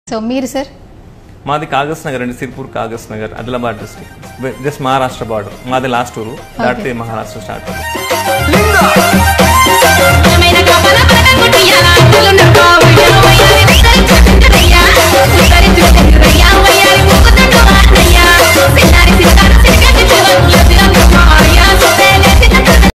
So మీరు sir? మాది కాగజ్ నగర్ అండి, Sirpur Kagaz Nagar, Adilabad district, just Maharashtra border. మాది లాస్ట్ ఊరు దాటితే మహారాష్ట్ర స్టార్ట్.